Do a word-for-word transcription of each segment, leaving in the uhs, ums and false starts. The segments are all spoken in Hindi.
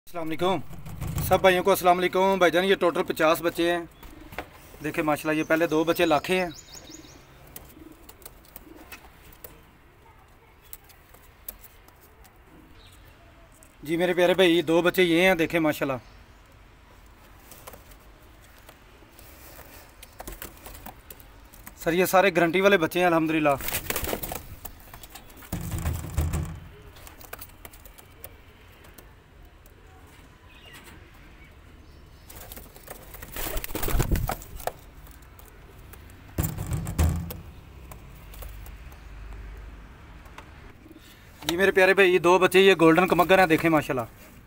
अस्सलाम वालेकुम सब भाइयों को अस्सलाम वालेकुम भाईजान। ये टोटल पचास बच्चे हैं। देखें माशाल्लाह, ये पहले दो बच्चे लाखे हैं। जी मेरे प्यारे भाई, ये दो बच्चे ये हैं। देखें माशाल्लाह, सर ये सारे गारंटी वाले बच्चे हैं अल्हम्दुलिल्लाह। जी मेरे प्यारे भाई, ये दो बच्चे ये गोल्डन कमगर हैं। देखें माशाल्लाह,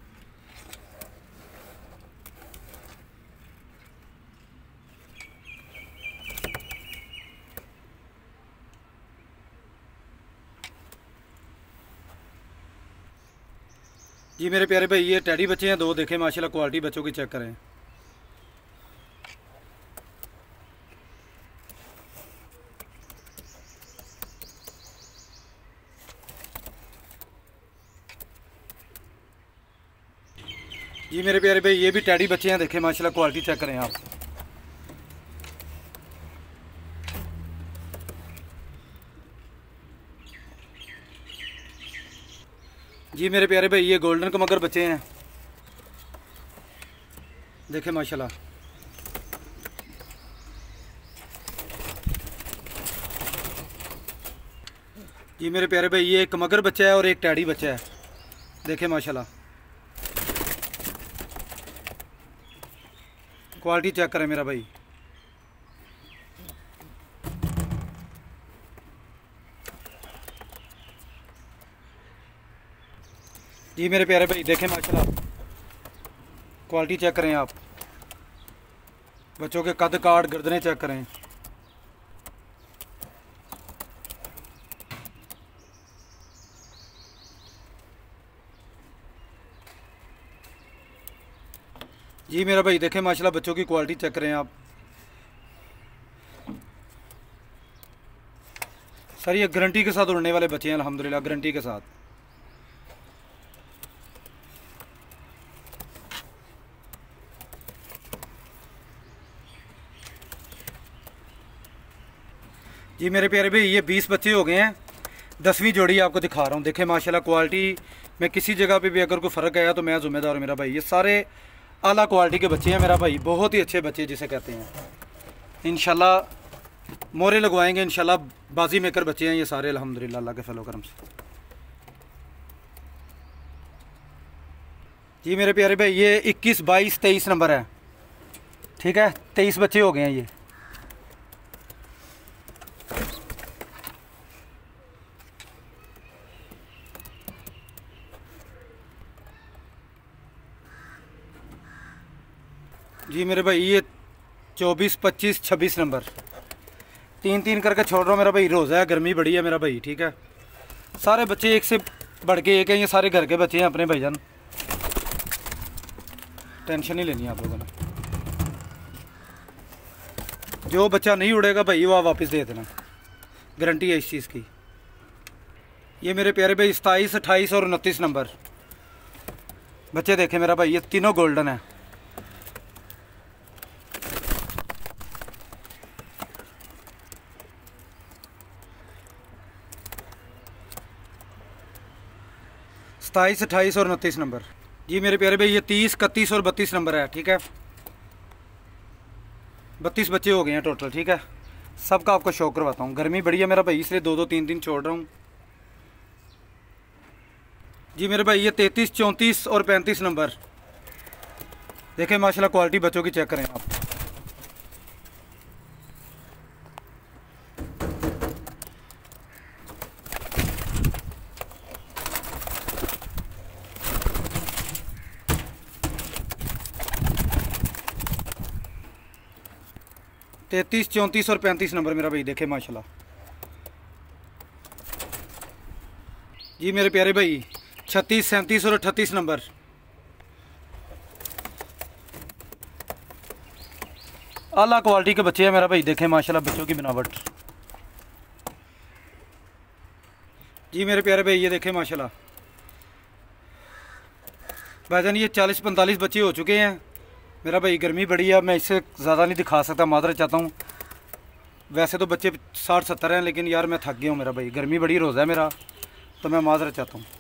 जी मेरे प्यारे भाई, ये टैडी बच्चे हैं दो। देखें माशाल्लाह, क्वालिटी बच्चों की चेक करें। जी मेरे प्यारे भाई, ये भी टैडी बच्चे हैं। देखें माशाल्लाह, क्वालिटी चेक करें आप। जी मेरे प्यारे भाई, ये गोल्डन कमगर बच्चे हैं। देखें माशाल्लाह, जी मेरे प्यारे भाई, ये एक कमगर बच्चा है और एक टैडी बच्चा है। देखें माशाल्लाह, क्वालिटी चेक करें मेरा भाई। जी मेरे प्यारे भाई, देखें माशाल्लाह, क्वालिटी चेक करें आप। बच्चों के कद काट गर्दनें चेक करें। जी मेरा भाई, देखें माशाल्लाह, बच्चों की क्वालिटी चेक करें आप। सर ये गारंटी के साथ उड़ने वाले बच्चे हैं अल्हम्दुलिल्लाह, गारंटी के साथ। जी मेरे प्यारे भाई, ये बीस बच्चे हो गए हैं। दसवीं जोड़ी आपको दिखा रहा हूँ। देखें माशाल्लाह, क्वालिटी में किसी जगह पे भी अगर कोई फ़र्क आया तो मैं ज़िम्मेदार हूँ मेरा भाई। ये सारे आला क्वालिटी के बच्चे हैं मेरा भाई, बहुत ही अच्छे बच्चे जिसे कहते हैं। इंशाल्लाह मोरे लगवाएंगे, इंशाल्लाह बाजी मेकर बच्चे हैं ये सारे अल्हम्दुलिल्लाह, अल्लाह के फलो करम से। जी मेरे प्यारे भाई, ये इक्कीस बाईस तेईस नंबर है। ठीक है, तेईस बच्चे हो गए हैं ये। जी मेरे भाई, ये चौबीस पच्चीस छब्बीस नंबर, तीन तीन करके छोड़ रहा हूँ मेरा भाई। रोज़ा है, गर्मी बड़ी है मेरा भाई। ठीक है, सारे बच्चे एक से बढ़ के एक हैं। ये सारे घर के बच्चे हैं अपने भाईजान, टेंशन नहीं लेनी आप लोगों ने। जो बच्चा नहीं उड़ेगा भाई वो आप वापस दे देना, गारंटी है इस चीज़ की। ये मेरे प्यारे भाई, सताईस अट्ठाईस और उनतीस नंबर बच्चे देखें मेरा भाई, ये तीनों गोल्डन है। सताईस अट्ठाईस और उनतीस नंबर। जी मेरे प्यारे भाई, ये तीस इकतीस और बत्तीस नंबर है। ठीक है, बत्तीस बच्चे हो गए हैं टोटल। ठीक है, सबका आपको शो करवाता हूँ। गर्मी बड़ी है मेरा भाई, इसलिए दो दो तीन तीन छोड़ रहा हूँ। जी मेरे भाई, ये तैंतीस चौंतीस और पैंतीस नंबर देखें माशाल्लाह, क्वालिटी बच्चों की चेक करें आप। तैंतीस चौंतीस और पैंतीस नंबर मेरा भाई, देखे माशाल्लाह। जी मेरे प्यारे भाई, छत्तीस सैंतीस और अट्ठतीस नंबर आला क्वालिटी के बच्चे हैं मेरा भाई। देखें माशाल्लाह, बच्चों की बनावट। जी मेरे प्यारे भाई, ये देखें माशाल्लाह, भाईजान ये चालीस पैंतालीस बच्चे हो चुके हैं मेरा भाई। गर्मी बड़ी है, मैं इससे ज़्यादा नहीं दिखा सकता, माजरत चाहता हूँ। वैसे तो बच्चे साठ सत्तर हैं, लेकिन यार मैं थक गया हूँ मेरा भाई, गर्मी बड़ी रोज़ा है मेरा, तो मैं माजरत चाहता हूँ।